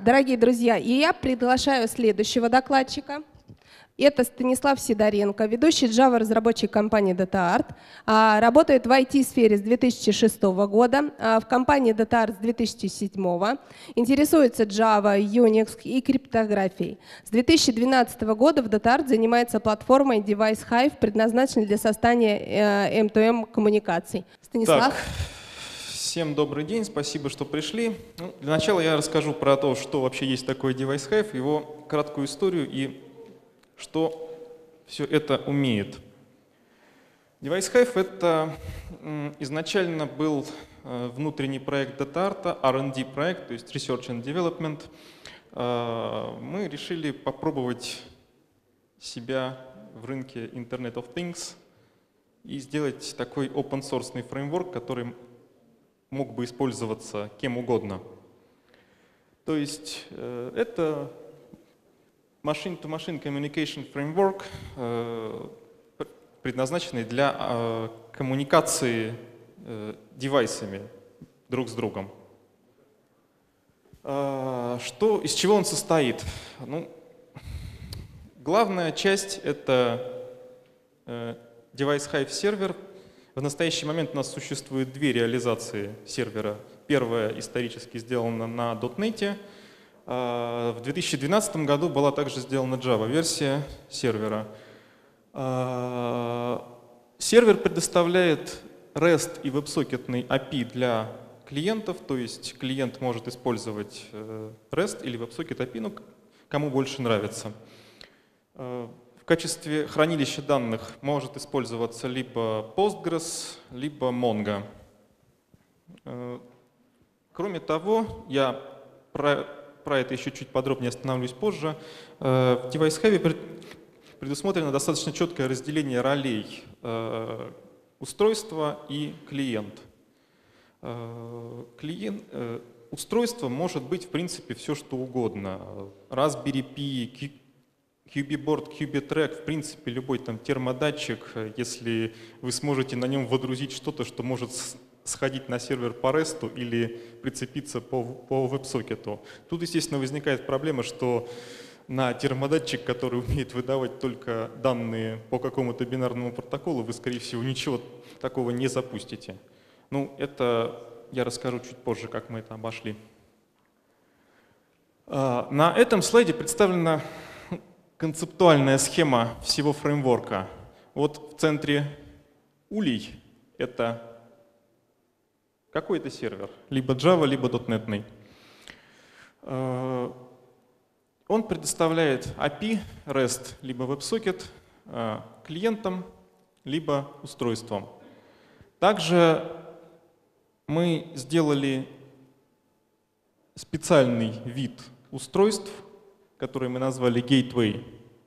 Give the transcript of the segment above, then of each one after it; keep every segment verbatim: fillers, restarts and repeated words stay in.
Дорогие друзья, и я приглашаю следующего докладчика. Это Станислав Сидоренко, ведущий Java-разработчик компании DataArt. Работает в ай ти-сфере с две тысячи шестого года, в компании DataArt с две тысячи седьмого. Интересуется Java, Unix и криптографией. С две тысячи двенадцатого года в DataArt занимается платформой DeviceHive, предназначенной для создания эм ту эм коммуникаций. Станислав. Так. Всем добрый день, спасибо, что пришли. Ну, для начала я расскажу про то, что вообще есть такое DeviceHive, его краткую историю и что все это умеет. DeviceHive — это изначально был внутренний проект DataArt, ар энд ди проект, то есть Research and Development. Мы решили попробовать себя в рынке Internet of Things и сделать такой open-source фреймворк, который мог бы использоваться кем угодно. То есть э, это machine-to-machine communication framework, э, предназначенный для э, коммуникации э, девайсами друг с другом. Э, что, из чего он состоит? Ну, главная часть — это э, DeviceHive сервер. В настоящий момент у нас существует две реализации сервера. Первая исторически сделана на .дот нет. В две тысячи двенадцатом году была также сделана Java-версия сервера. Сервер предоставляет REST и веб-сокетный эй пи ай для клиентов, то есть клиент может использовать REST или веб-сокет эй пи ай, ну, кому больше нравится. В качестве хранилища данных может использоваться либо Postgres, либо Mongo. Кроме того, я про, про это еще чуть подробнее остановлюсь позже, в DeviceHive предусмотрено достаточно четкое разделение ролей устройства и клиент. Клиент устройство может быть, в принципе, все что угодно. Raspberry Pi, QB-борд, QB-трек, в принципе, любой там термодатчик, если вы сможете на нем водрузить что-то, что может сходить на сервер по REST или прицепиться по, по веб-сокету. Тут, естественно, возникает проблема, что на термодатчик, который умеет выдавать только данные по какому-то бинарному протоколу, вы, скорее всего, ничего такого не запустите. Ну, это я расскажу чуть позже, как мы это обошли. На этом слайде представлена концептуальная схема всего фреймворка. Вот в центре улей — это какой-то сервер, либо Java, либо .дот нет. Он предоставляет эй пи ай, REST, либо WebSocket клиентам, либо устройствам. Также мы сделали специальный вид устройств, который мы назвали Gateway.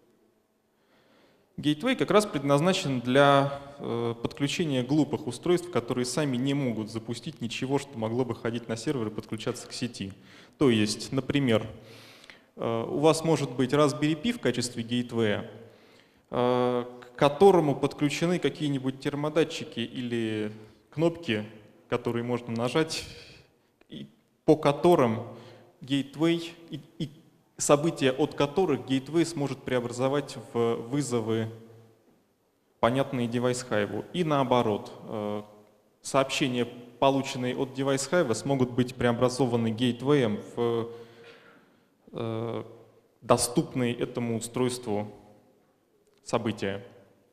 Gateway как раз предназначен для э, подключения глупых устройств, которые сами не могут запустить ничего, что могло бы ходить на сервер и подключаться к сети. То есть, например, э, у вас может быть Raspberry Pi в качестве Gateway, э, к которому подключены какие-нибудь термодатчики или кнопки, которые можно нажать, и по которым Gateway и, и события от которых Gateway сможет преобразовать в вызовы, понятные DeviceHive. И наоборот, сообщения, полученные от DeviceHive, смогут быть преобразованы Gateway в доступные этому устройству события.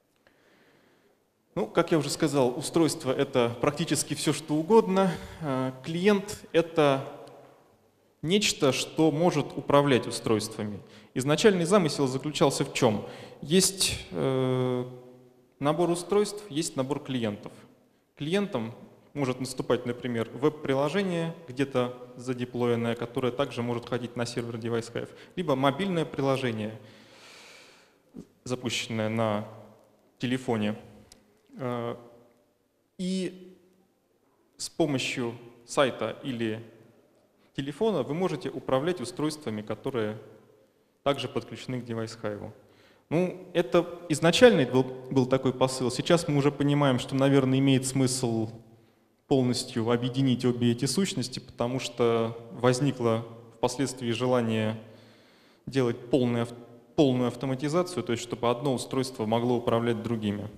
Ну, как я уже сказал, устройство — это практически все, что угодно. Клиент — это нечто, что может управлять устройствами. Изначальный замысел заключался в чем? Есть э, набор устройств, есть набор клиентов. Клиентом может наступать, например, веб-приложение, где-то задеплоенное, которое также может ходить на сервер DeviceHive, либо мобильное приложение, запущенное на телефоне. Э, и с помощью сайта или телефона вы можете управлять устройствами, которые также подключены к DeviceHive. Ну, это изначально был, был такой посыл. Сейчас мы уже понимаем, что, наверное, имеет смысл полностью объединить обе эти сущности, потому что возникла впоследствии желание делать полную, полную автоматизацию, то есть чтобы одно устройство могло управлять другими.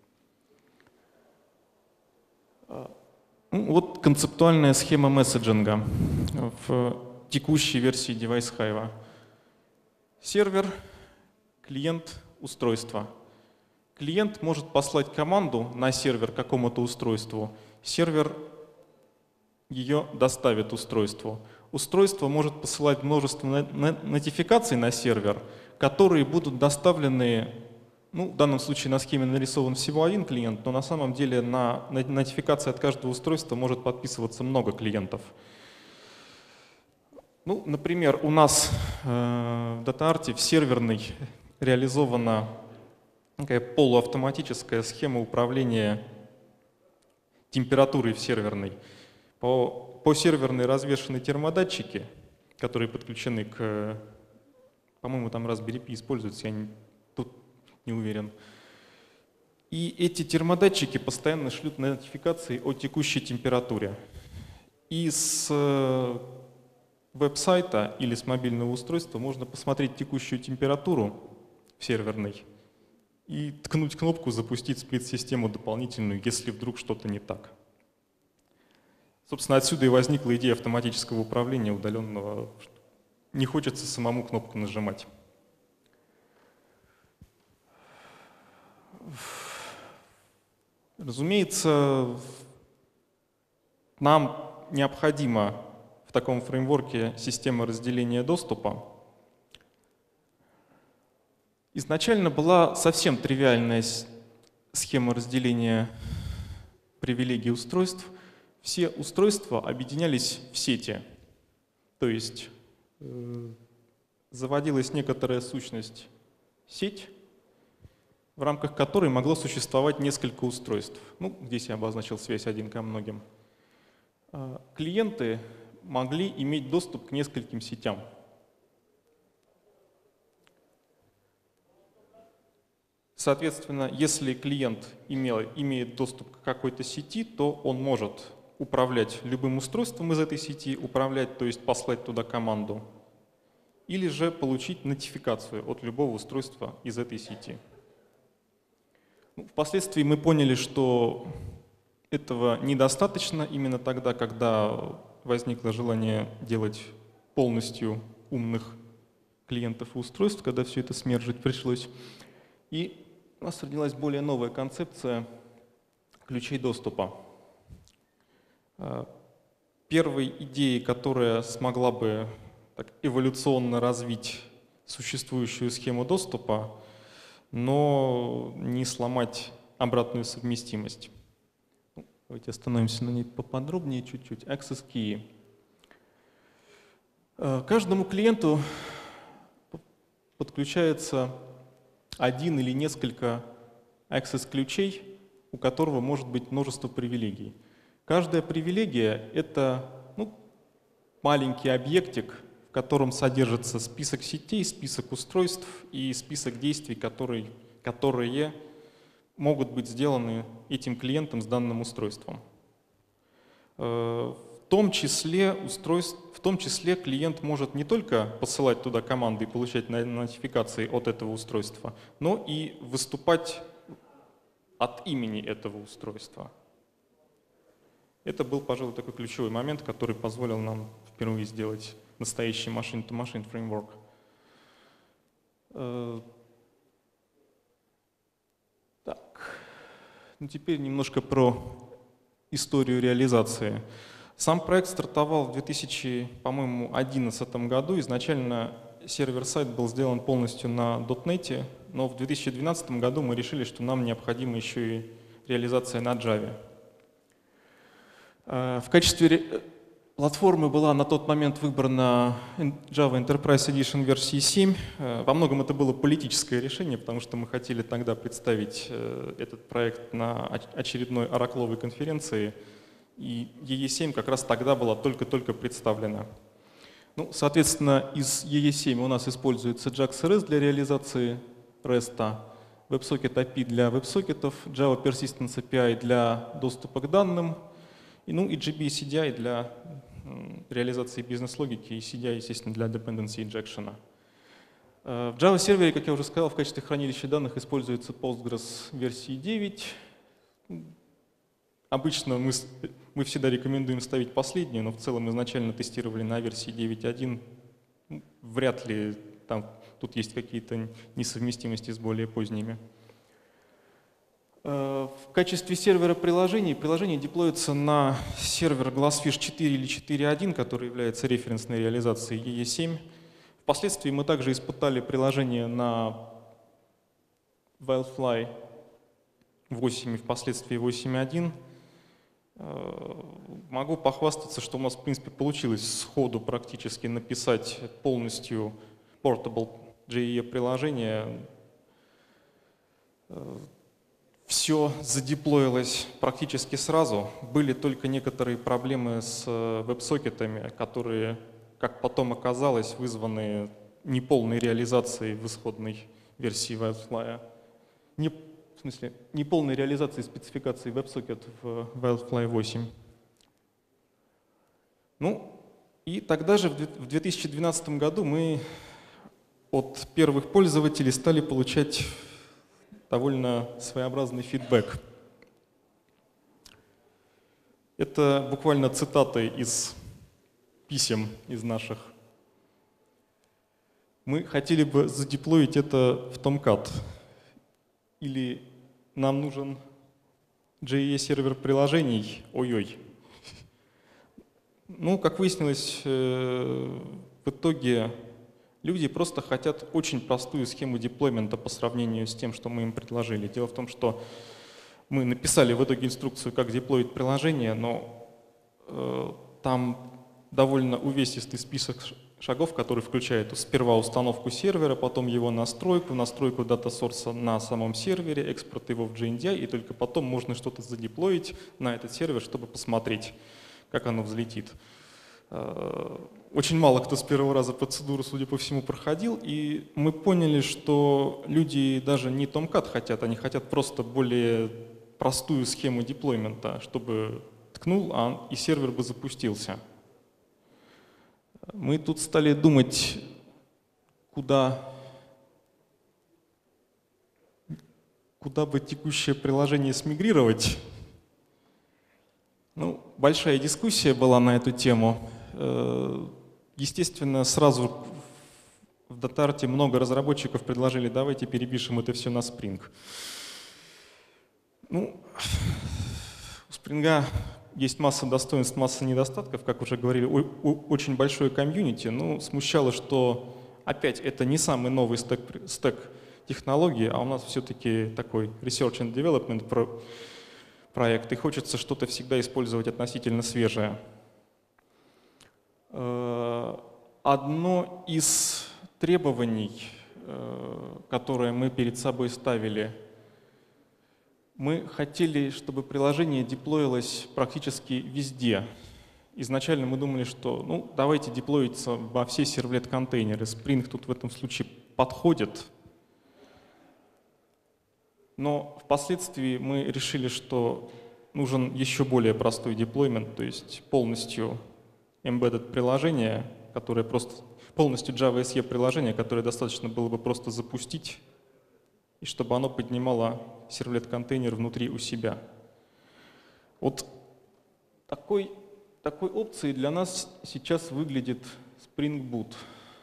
Ну, вот концептуальная схема месседжинга в текущей версии Device Hive. Сервер, клиент, устройство. Клиент может послать команду на сервер какому-то устройству. Сервер ее доставит устройству. Устройство может посылать множество нотификаций на сервер, которые будут доставлены, ну, в данном случае на схеме нарисован всего один клиент, но на самом деле на нотификации от каждого устройства может подписываться много клиентов. Ну, например, у нас э, в DataArt в серверной реализована такая полуавтоматическая схема управления температурой в серверной. По, по серверной развешаны термодатчики, которые подключены к, по-моему, там Raspberry Pi используются, я не, тут не уверен. И эти термодатчики постоянно шлют нотификации о текущей температуре. И с веб-сайта или с мобильного устройства можно посмотреть текущую температуру в серверной и ткнуть кнопку «Запустить сплит-систему дополнительную», если вдруг что-то не так. Собственно, отсюда и возникла идея автоматического управления удаленного. Не хочется самому кнопку нажимать. Разумеется, нам необходима в таком фреймворке система разделения доступа. Изначально была совсем тривиальная схема разделения привилегий устройств. Все устройства объединялись в сети. То есть э, заводилась некоторая сущность сеть, в рамках которой могло существовать несколько устройств. Ну, здесь я обозначил связь один ко многим. Э, клиенты могли иметь доступ к нескольким сетям. Соответственно, если клиент имел, имеет доступ к какой-то сети, то он может управлять любым устройством из этой сети, управлять, то есть послать туда команду, или же получить нотификацию от любого устройства из этой сети. Ну, впоследствии мы поняли, что этого недостаточно именно тогда, когда возникло желание делать полностью умных клиентов и устройств, когда все это смержить пришлось. И у нас родилась более новая концепция ключей доступа. Первой идеей, которая смогла бы так эволюционно развить существующую схему доступа, но не сломать обратную совместимость. Давайте остановимся на ней поподробнее чуть-чуть. Access Key. Каждому клиенту подключается один или несколько access-ключей, у которого может быть множество привилегий. Каждая привилегия — это ну, маленький объектик, в котором содержится список сетей, список устройств и список действий, которые, которые могут быть сделаны этим клиентом с данным устройством. В том числе, устройств, в том числе клиент может не только посылать туда команды и получать нотификации от этого устройства, но и выступать от имени этого устройства. Это был, пожалуй, такой ключевой момент, который позволил нам впервые сделать настоящий machine-to-machine фреймворк. Так, ну теперь немножко про историю реализации. Сам проект стартовал в две тысячи одиннадцатом году. Изначально сервер-сайт был сделан полностью на .дот нет, но в две тысячи двенадцатом году мы решили, что нам необходима еще и реализация на Java. В качестве платформы была на тот момент выбрана Java Enterprise Edition версии семь. Во многом это было политическое решение, потому что мы хотели тогда представить этот проект на очередной оракловой конференции. И и и семь как раз тогда была только-только представлена. Ну, соответственно, из и и семь у нас используется JAX-REST для реализации REST, WebSocket эй пи ай для веб-сокетов, Java Persistence эй пи ай для доступа к данным, и, ну, и джи би си ди ай для реализации бизнес-логики и си ди ай, естественно, для dependency injection. В Java сервере, как я уже сказал, в качестве хранилища данных используется Postgres версии девять. Обычно мы, мы всегда рекомендуем ставить последнюю, но в целом изначально тестировали на версии девять точка один. Вряд ли там, тут есть какие-то несовместимости с более поздними. В качестве сервера приложений приложение деплоится на сервер Glassfish четыре или четыре точка один, который является референсной реализацией и и семь. Впоследствии мы также испытали приложение на Wildfly восемь и впоследствии восемь точка один. Могу похвастаться, что у нас, в принципе, получилось сходу практически написать полностью Portable джей и и приложение. Все задеплоилось практически сразу. Были только некоторые проблемы с веб-сокетами, которые, как потом оказалось, вызваны неполной реализацией в исходной версии Wildfly. Не, в смысле, неполной реализацией спецификации WebSocket в Wildfly восемь. Ну, и тогда же, в две тысячи двенадцатом году, мы от первых пользователей стали получать довольно своеобразный фидбэк. Это буквально цитаты из писем из наших. Мы хотели бы задеплоить это в Tomcat. Или нам нужен джей и и-сервер приложений. Ой-ой. Ну, как выяснилось, в итоге люди просто хотят очень простую схему деплоймента по сравнению с тем, что мы им предложили. Дело в том, что мы написали в итоге инструкцию, как деплоить приложение, но э, там довольно увесистый список шагов, который включает сперва установку сервера, потом его настройку, настройку дата-сорса на самом сервере, экспорт его в джей эн ди ай, и только потом можно что-то задеплоить на этот сервер, чтобы посмотреть, как оно взлетит. Очень мало кто с первого раза процедуру, судя по всему, проходил, и мы поняли, что люди даже не Tomcat хотят, они хотят просто более простую схему деплоймента, чтобы ткнул, а и сервер бы запустился. Мы тут стали думать, куда, куда бы текущее приложение смигрировать. Ну, большая дискуссия была на эту тему. Естественно, сразу в DataArt много разработчиков предложили, давайте перепишем это все на Spring. Ну, у Spring есть масса достоинств, масса недостатков, как уже говорили, очень большое комьюнити. Ну, смущало, что опять это не самый новый стек, стек технологий, а у нас все-таки такой research and development проект, и хочется что-то всегда использовать относительно свежее. Одно из требований, которое мы перед собой ставили, мы хотели, чтобы приложение деплоилось практически везде. Изначально мы думали, что ну, давайте деплоиться во все сервлет-контейнеры. Spring тут в этом случае подходит. Но впоследствии мы решили, что нужен еще более простой деплоймент, то есть полностью embedded приложение, которое просто полностью Java эс и приложение, которое достаточно было бы просто запустить, и чтобы оно поднимало сервлет-контейнер внутри у себя. Вот такой, такой опцией для нас сейчас выглядит Spring Boot.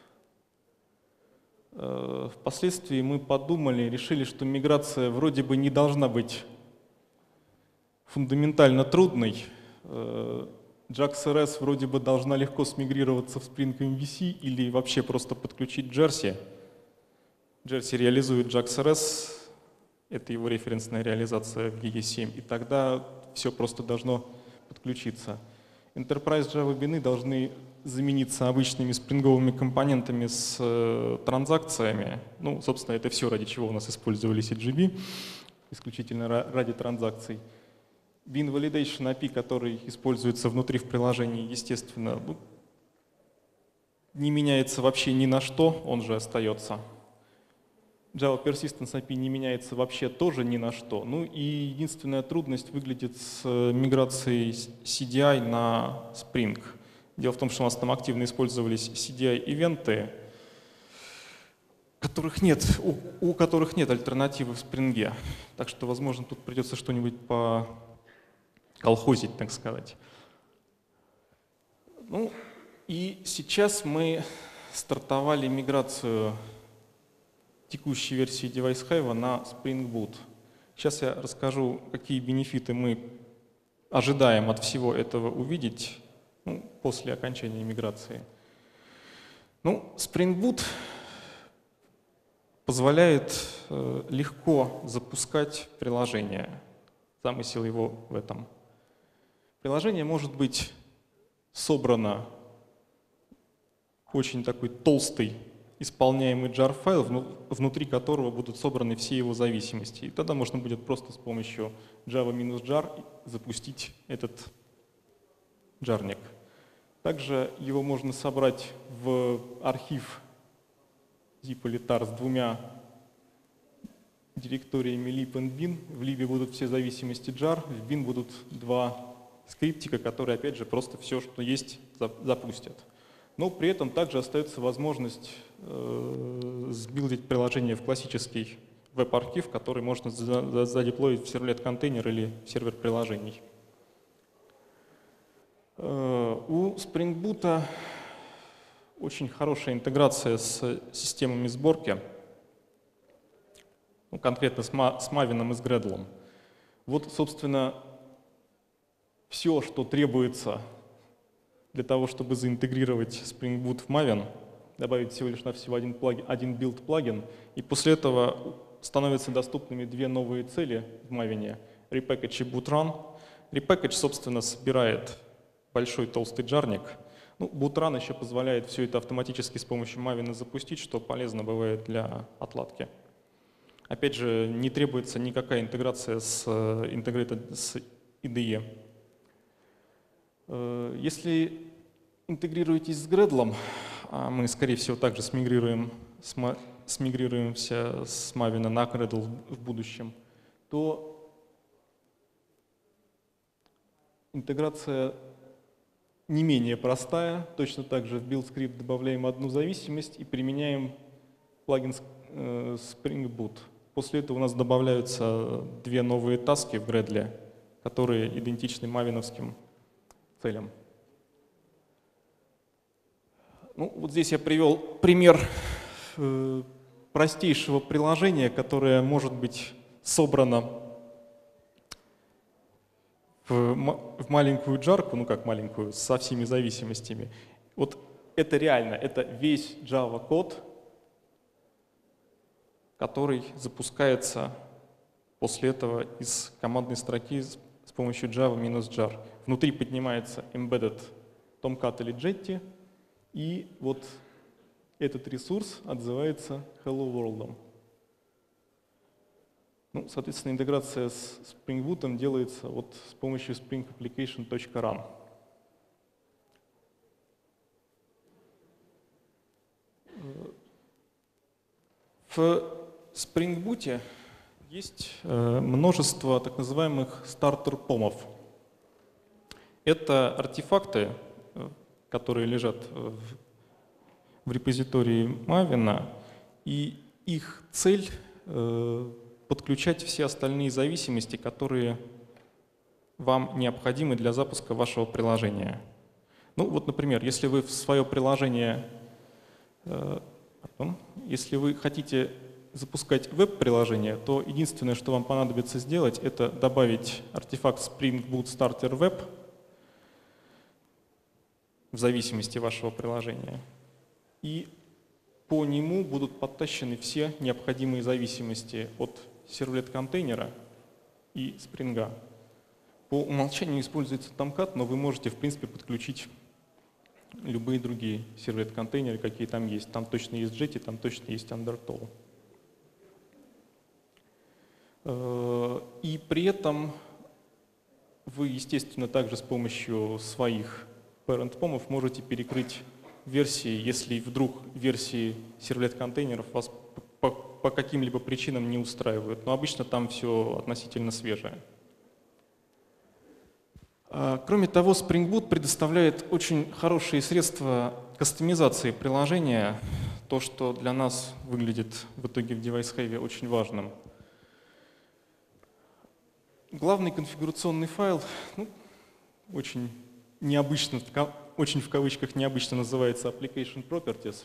Впоследствии мы подумали, решили, что миграция вроде бы не должна быть фундаментально трудной. JAX-эр эс вроде бы должна легко смигрироваться в Spring эм ви си или вообще просто подключить Jersey. Jersey реализует JAX-эр эс, это его референсная реализация в и и семь, и тогда все просто должно подключиться. Enterprise Java бины должны замениться обычными спринговыми компонентами с э, транзакциями. Ну, собственно, это все, ради чего у нас использовали си джи би, исключительно ради транзакций. Bin Validation эй пи ай, который используется внутри в приложении, естественно, ну, не меняется вообще ни на что, он же остается. Java Persistence эй пи ай не меняется вообще тоже ни на что. Ну и единственная трудность выглядит с миграцией си ди ай на Spring. Дело в том, что у нас там активно использовались си ди ай-ивенты, которых нет, у, у которых нет альтернативы в Spring. Так что, возможно, тут придется что-нибудь поколхозить, так сказать. Ну, и сейчас мы стартовали миграцию текущей версии Device Hive на Spring Boot. Сейчас я расскажу, какие бенефиты мы ожидаем от всего этого увидеть, ну, после окончания миграции. Ну, Spring Boot позволяет э, легко запускать приложение. Замысел его в этом. Приложение может быть собрано очень такой толстый исполняемый джар файл, внутри которого будут собраны все его зависимости. И тогда можно будет просто с помощью java-jar запустить этот джарник. Также его можно собрать в архив zip или tar с двумя директориями lib и bin. В lib будут все зависимости jar, в bin будут два скриптика, которые, опять же, просто все, что есть, запустят. Но при этом также остается возможность э, сбилдить приложение в классический веб-архив, который можно задеплоить в сервлет-контейнер или в сервер приложений. Э, у Spring Boot очень хорошая интеграция с системами сборки, ну, конкретно с Maven и с Gradle. Вот, собственно, все, что требуется для того, чтобы заинтегрировать Spring Boot в Maven, добавить всего лишь навсего один, плагин, один билд-плагин, и после этого становятся доступными две новые цели в Maven — Repackage и Bootrun. Repackage, собственно, собирает большой толстый джарник. Ну, Bootrun еще позволяет все это автоматически с помощью Maven запустить, что полезно бывает для отладки. Опять же, не требуется никакая интеграция с, с ай ди и. Если интегрируетесь с Gradle, а мы, скорее всего, также смигрируем, смигрируемся с Maven на Gradle в будущем, то интеграция не менее простая. Точно так же в build-скрипт добавляем одну зависимость и применяем плагин Spring Boot. После этого у нас добавляются две новые таски в Gradle, которые идентичны мавиновским целям. Ну, вот здесь я привел пример э, простейшего приложения, которое может быть собрано в, в маленькую джарку, ну как маленькую, со всеми зависимостями. Вот это реально, это весь Java код, который запускается после этого из командной строки с помощью java-jar. Внутри поднимается embedded Tomcat или Jetty, и вот этот ресурс отзывается Hello World. Ну, соответственно, интеграция с Spring Boot делается вот с помощью spring application.run. В Spring Boot есть множество так называемых стартер-помов. Это артефакты, которые лежат в репозитории Maven, и их цель — подключать все остальные зависимости, которые вам необходимы для запуска вашего приложения. Ну вот, например, если вы в свое приложение, если вы хотите запускать веб-приложение, то единственное, что вам понадобится сделать, это добавить артефакт Spring Boot Starter Web в зависимости вашего приложения. И по нему будут подтащены все необходимые зависимости от сервлет-контейнера и Spring. По умолчанию используется Tomcat, но вы можете, в принципе, подключить любые другие сервлет-контейнеры, какие там есть. Там точно есть Jetty, там точно есть Undertow. И при этом вы, естественно, также с помощью своих parent-помов можете перекрыть версии, если вдруг версии сервлет-контейнеров вас по, по каким-либо причинам не устраивают. Но обычно там все относительно свежее. Кроме того, Spring Boot предоставляет очень хорошие средства кастомизации приложения, то, что для нас выглядит в итоге в DeviceHive очень важным. Главный конфигурационный файл, ну, очень необычно, очень в кавычках необычно называется Application Properties.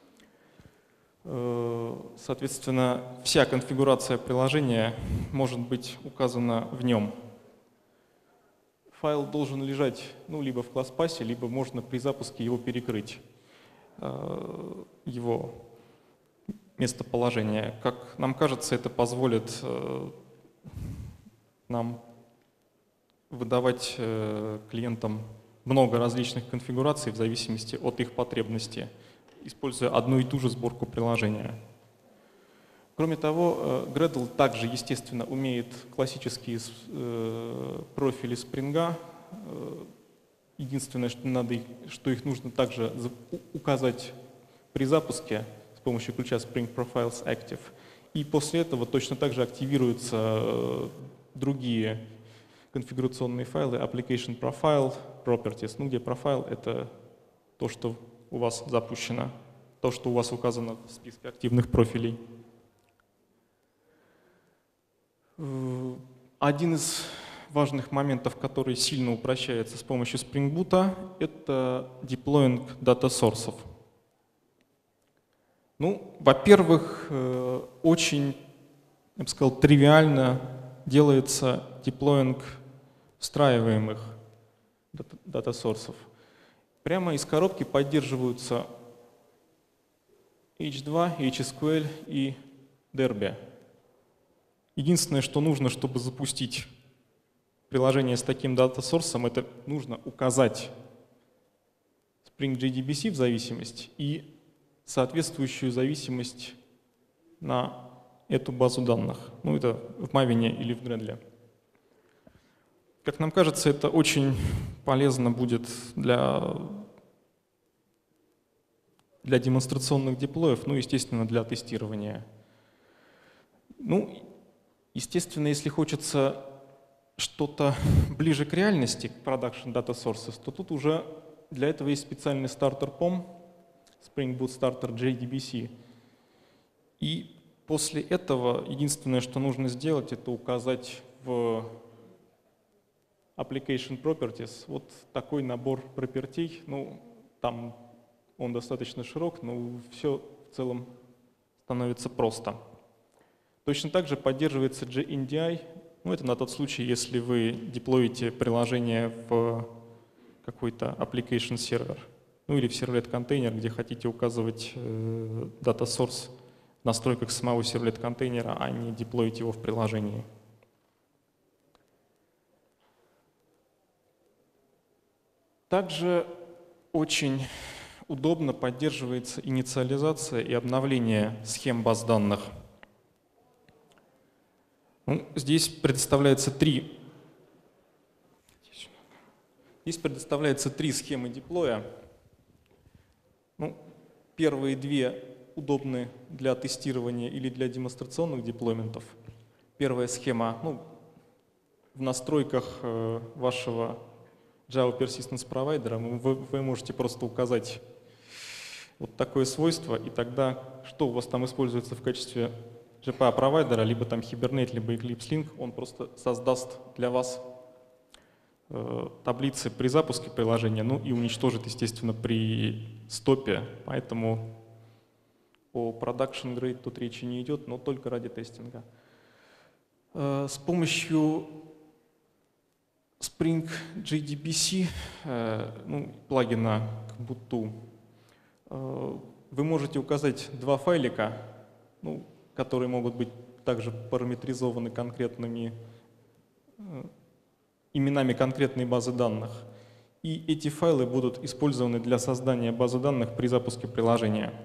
Соответственно, вся конфигурация приложения может быть указана в нем. Файл должен лежать ну, либо в класс-пассе, либо можно при запуске его перекрыть, его местоположение. Как нам кажется, это позволит нам выдавать клиентам много различных конфигураций в зависимости от их потребностей, используя одну и ту же сборку приложения. Кроме того, Gradle также, естественно, умеет классические профили Spring. Единственное, что, надо, что их нужно также указать при запуске с помощью ключа Spring Profiles Active. И после этого точно так же активируются другие конфигурационные файлы Application Profile Properties, ну, где профайл — это то, что у вас запущено, то, что у вас указано в списке активных профилей. Один из важных моментов, который сильно упрощается с помощью Spring Boot, это деплоинг дата-сорсов. Ну, во-первых, очень, я бы сказал, тривиально делается деплоинг встраиваемых дата-сорсов. Прямо из коробки поддерживаются эйч два, эйч эс кью эль и Derby. Единственное, что нужно, чтобы запустить приложение с таким дата-сорсом, это нужно указать Spring джей ди би си в зависимость и соответствующую зависимость на эту базу данных. Ну, это в Maven или в Gradle. Как нам кажется, это очень полезно будет для, для демонстрационных деплоев, ну, естественно, для тестирования. Ну, естественно, если хочется что-то ближе к реальности, к Production Data Sources, то тут уже для этого есть специальный стартер пом, Spring Boot Starter джей ди би си. И после этого единственное, что нужно сделать, это указать в Application Properties вот такой набор пропертей. Ну, там он достаточно широк, но все в целом становится просто. Точно так же поддерживается джей эн ди ай. Ну, это на тот случай, если вы деплоите приложение в какой-то application сервер, ну или в сервлет-контейнер, где хотите указывать э, data source в настройках самого сервлет-контейнера, а не деплоить его в приложении. Также очень удобно поддерживается инициализация и обновление схем баз данных. Ну, здесь предоставляется три. Здесь предоставляется три схемы деплоя. Ну, первые две удобны для тестирования или для демонстрационных деплойментов. Первая схема, ну, в настройках э, вашего Java Persistence Provider вы, вы можете просто указать вот такое свойство, и тогда, что у вас там используется в качестве джей пи эй-провайдера, либо там Hibernate, либо Eclipse Link, он просто создаст для вас э, таблицы при запуске приложения, ну и уничтожит, естественно, при стопе. Поэтому о Production Grade тут речи не идет, но только ради тестинга. Э, с помощью Spring джей ди би си, э, ну, плагина к буту, э, вы можете указать два файлика, ну, которые могут быть также параметризованы конкретными э, именами конкретной базы данных. И эти файлы будут использованы для создания базы данных при запуске приложения.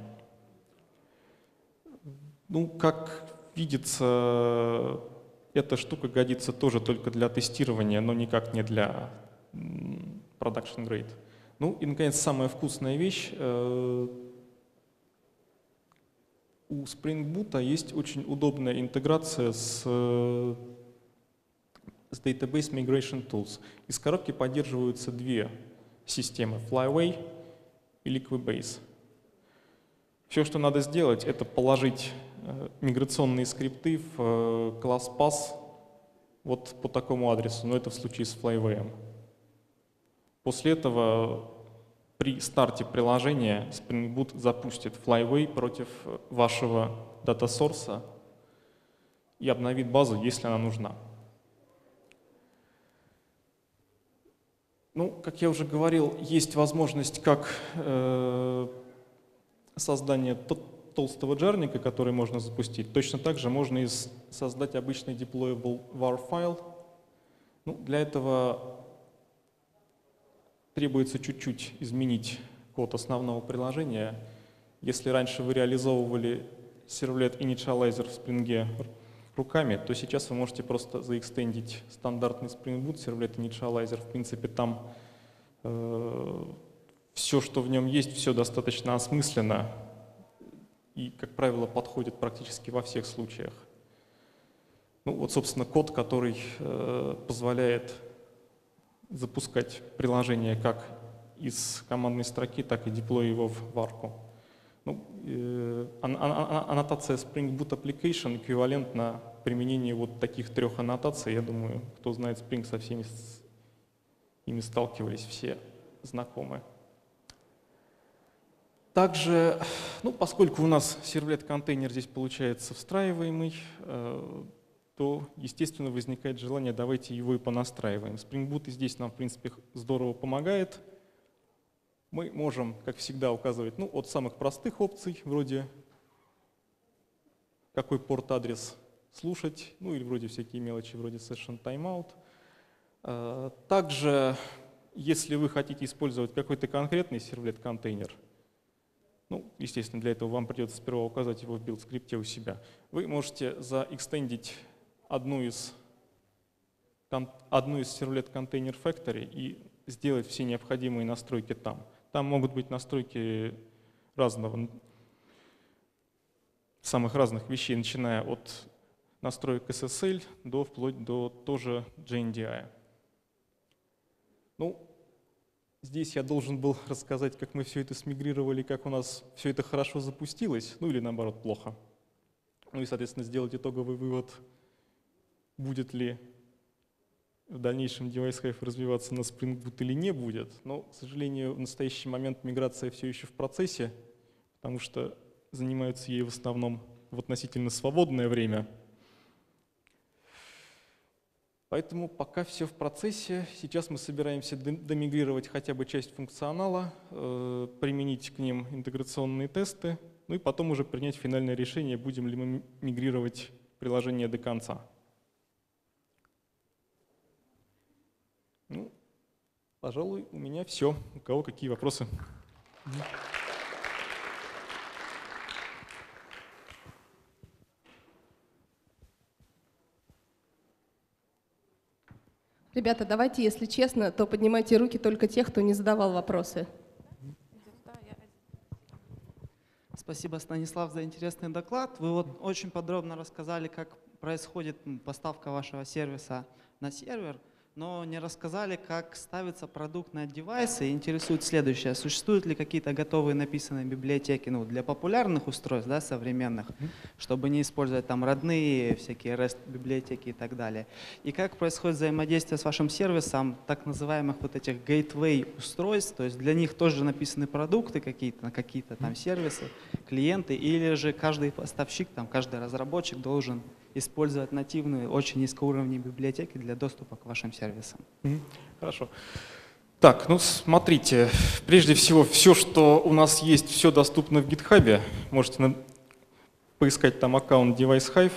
Ну, как видится, эта штука годится тоже только для тестирования, но никак не для production grade. Ну и, наконец, самая вкусная вещь. У Spring Boot есть очень удобная интеграция с с Database Migration Tools. Из коробки поддерживаются две системы — Flyway и Liquibase. Все, что надо сделать, это положить э, миграционные скрипты в э, класс Pass вот по такому адресу, но это в случае с Flyway. После этого при старте приложения Spring Boot запустит Flyway против вашего дата-сорса и обновит базу, если она нужна. Ну, как я уже говорил, есть возможность как э, создание толстого джарника, который можно запустить. Точно так же можно и создать обычный deployable вар файл. Ну, для этого требуется чуть-чуть изменить код основного приложения. Если раньше вы реализовывали сервлет initializer в Spring руками, то сейчас вы можете просто заэкстендить стандартный Spring Boot сервлет initializer. В принципе, там э, все, что в нем есть, все достаточно осмысленно и, как правило, подходит практически во всех случаях. Ну, вот, собственно, код, который э, позволяет запускать приложение как из командной строки, так и деплой его в варку. Ну, э, ан ан ан аннотация Spring Boot Application эквивалентна применению вот таких трех аннотаций. Я думаю, кто знает Spring, со всеми с ими сталкивались, все знакомы. Также, ну, поскольку у нас сервлет-контейнер здесь получается встраиваемый, э, то, естественно, возникает желание, давайте его и понастраиваем. Spring Boot и здесь нам, в принципе, здорово помогает. Мы можем, как всегда, указывать, ну, от самых простых опций, вроде какой порт-адрес слушать, ну, или вроде всякие мелочи, вроде session timeout. Также, если вы хотите использовать какой-то конкретный сервлет-контейнер, ну, естественно, для этого вам придется сперва указать его в билд-скрипте у себя, вы можете заэкстендить одну из, одну из сервлет контейнер factory и сделать все необходимые настройки там. Там могут быть настройки разного, самых разных вещей, начиная от настроек эс эс эль до вплоть до тоже джей эн ди ай. Ну, здесь я должен был рассказать, как мы все это смигрировали, как у нас все это хорошо запустилось, ну или наоборот плохо. Ну и, соответственно, сделать итоговый вывод, будет ли в дальнейшем DeviceHive развиваться на Spring Boot или не будет. Но, к сожалению, в настоящий момент миграция все еще в процессе, потому что занимаются ей в основном в относительно свободное время. Поэтому пока все в процессе. Сейчас мы собираемся домигрировать хотя бы часть функционала, э, применить к ним интеграционные тесты, ну и потом уже принять финальное решение, будем ли мы мигрировать приложение до конца. Ну, пожалуй, у меня все. У кого какие вопросы? Ребята, давайте, если честно, то поднимайте руки только тех, кто не задавал вопросы. Спасибо, Станислав, за интересный доклад. Вы вот очень подробно рассказали, как происходит поставка вашего сервиса на сервер, но не рассказали, как ставится продукт на девайсы. Интересует следующее. Существуют ли какие-то готовые написанные библиотеки, ну, для популярных устройств, да, современных, mm-hmm. чтобы не использовать там родные всякие REST-библиотеки и так далее? И как происходит взаимодействие с вашим сервисом так называемых вот этих gateway устройств, то есть для них тоже написаны продукты какие-то на какие-то там сервисы, клиенты, или же каждый поставщик, там, каждый разработчик должен использовать нативные, очень низкоуровневые библиотеки для доступа к вашим сервисам. Хорошо. Так, ну смотрите, прежде всего, все, что у нас есть, все доступно в GitHub. Можете поискать там аккаунт DeviceHive.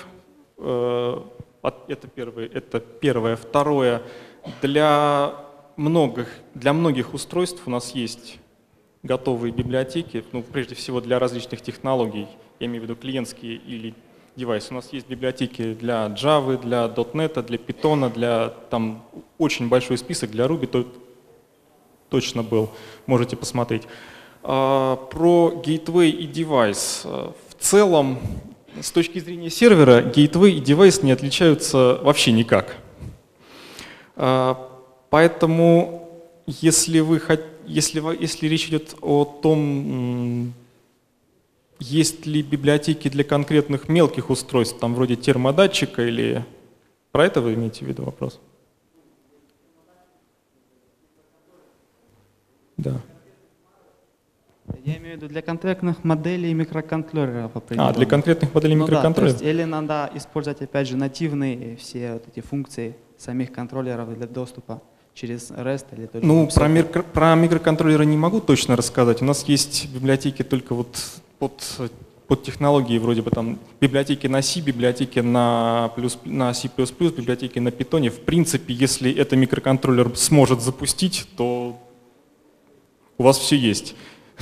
Это первое. Это первое. Второе. Для многих, для многих устройств у нас есть готовые библиотеки, ну, прежде всего для различных технологий, я имею в виду клиентские или девайс. У нас есть библиотеки для Java, для .дот нет, для Python, для там очень большой список, для Ruby то, точно был, можете посмотреть. А, про Gateway и девайс. В целом, с точки зрения сервера, Gateway и девайс не отличаются вообще никак. А, Поэтому, если, вы, хот- если, вы- если речь идет о том, м, есть ли библиотеки для конкретных мелких устройств, там вроде термодатчика, или про это вы имеете в виду вопрос? Да. Я имею в виду для конкретных моделей микроконтроллеров. А, для конкретных моделей Ну да, то микроконтроллеров? есть или надо использовать, опять же, нативные все вот эти функции самих контроллеров для доступа через REST или точно. Ну, про, микро, про микроконтроллеры не могу точно рассказать. У нас есть библиотеки только вот под, под технологии, вроде бы там библиотеки на C, библиотеки на, плюс, на C++, библиотеки на Python. В принципе, если это микроконтроллер сможет запустить, то у вас все есть.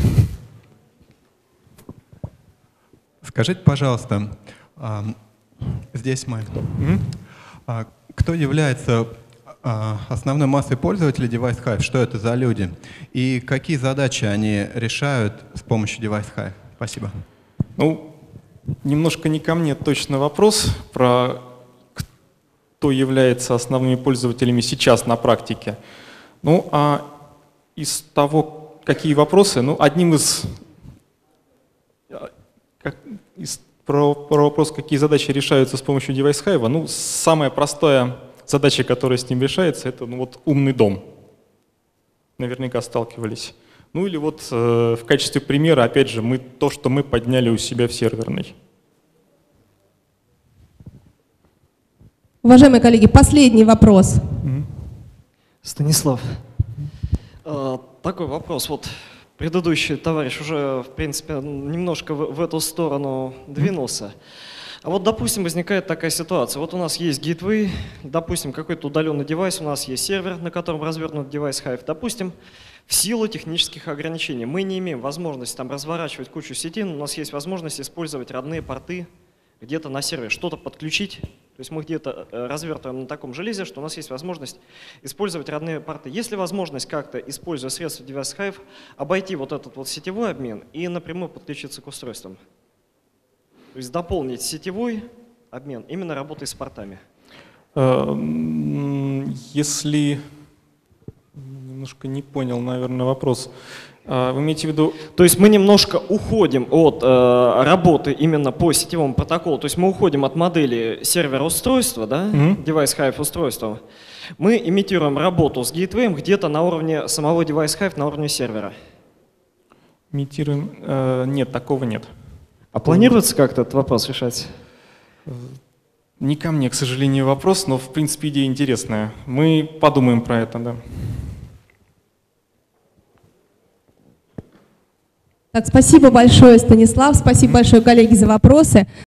Скажите, пожалуйста, а, здесь мы. Mm-hmm. А, кто является а, основной массой пользователей DeviceHive? Что это за люди? И какие задачи они решают с помощью DeviceHive? Спасибо. Ну, немножко не ко мне точно вопрос про кто является основными пользователями сейчас на практике. Ну, а из того, какие вопросы, ну, одним из, как, из про, про вопрос, какие задачи решаются с помощью DeviceHive, ну, самая простая задача, которая с ним решается, это ну, вот умный дом. Наверняка сталкивались. Ну или вот э, в качестве примера, опять же, мы, то, что мы подняли у себя в серверной. Уважаемые коллеги, последний вопрос. Mm-hmm. Станислав, э, такой вопрос. Вот предыдущий товарищ уже, в принципе, немножко в, в эту сторону двинулся. А вот, допустим, возникает такая ситуация. Вот у нас есть гейтвей, допустим, какой-то удаленный девайс, у нас есть сервер, на котором развернут DeviceHive. Допустим, в силу технических ограничений мы не имеем возможности там разворачивать кучу сетей, но у нас есть возможность использовать родные порты где-то на сервере, что-то подключить. То есть мы где-то развертываем на таком железе, что у нас есть возможность использовать родные порты. Есть ли возможность как-то, используя средства DeviceHive, обойти вот этот вот сетевой обмен и напрямую подключиться к устройствам? То есть дополнить сетевой обмен именно работой с портами? Если… Немножко не понял, наверное, вопрос. Вы имеете в виду… То есть мы немножко уходим от э, работы именно по сетевому протоколу, то есть мы уходим от модели сервер-устройства, да, mm-hmm. DeviceHive устройства. Мы имитируем работу с гейтвеем где-то на уровне самого DeviceHive, на уровне сервера. Имитируем… Э, нет, такого нет. А планируется как-то этот вопрос решать? Не ко мне, к сожалению, вопрос, но в принципе идея интересная. Мы подумаем про это, да. Так, спасибо большое, Станислав, спасибо большое, коллеги, за вопросы.